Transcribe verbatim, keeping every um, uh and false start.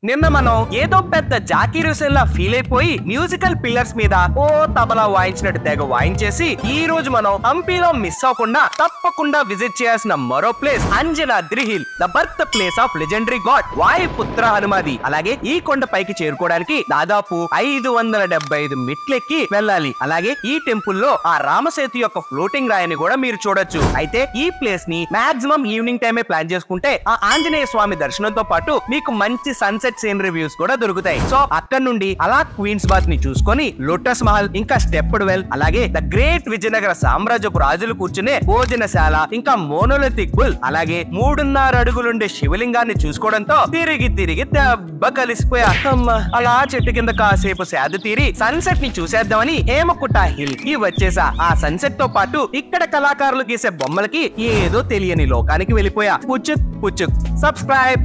నిన్న మనం ఏదో పెద్ద జాకీరుసెల్లా ఫీల్ అయిపోయి మ్యూజికల్ పిల్లర్స్ మీద ఓ తబలా వాయించినట్టు తెగ వాయించేసి ఈ రోజు మనం హంపీలో మిస్ అవ్వకుండా తప్పకుండా విజిట్ చేయాల్సిన మరో place Anjanadri hill, the birth place of legendary god Vayuputra హనుమాది. అలాగే ఈ కొండ పైకి చేరుకోవడానికి దాదాపు ఐదు వందల డెబ్బై ఐదు మెట్లెక్కి వెళ్ళాలి. అలాగే ఈ టెంపుల్ లో ఆ రామసేతు యొక్క ఫ్లోటింగ్ రాయిని కూడా మీరు చూడొచ్చు. అయితే ఈ ప్లేస్ ని మాక్సిమం ఈవినింగ్ టైమే ప్లాన్ చేసుకుంటే ఆ ఆంజనేయ స్వామి దర్శనంతో పాటు మీకు మంచి సన్సెట్ సీన్ రివ్యూస్ కూడా దొరుకుతాయి. సో అక్కడ నుండి అలా క్వీన్స్ బాత్ ని చూసుకొని లోటస్ మహల్, ఇంకా స్టెప్డ్ వెల్, అలాగే ద గ్రేట్ విజయనగర సామ్రాజ్యపు రాజులు కూర్చునే భోజనశాల, ఇంకా మోనోలిథిక్ బుల్, అలాగే మూడున్నర అడుగులుండే శివలింగాన్ని చూసుకోవడంతో తిరిగి తిరిగి దెబ్బ కలిసిపోయా. అలా చెట్టు కింద కాసేపు సేద తీరి సన్సెట్ ని చూసేద్దామని హేమకుట హిల్ కి వచ్చేసా. ఆ సన్సెట్ తో పాటు ఇక్కడ కళాకారులు గీసే బొమ్మలకి ఏదో తెలియని లోకానికి వెళ్ళిపోయా. పుచ్చుక్ పుచ్చుక్ సబ్స్క్రైబ్.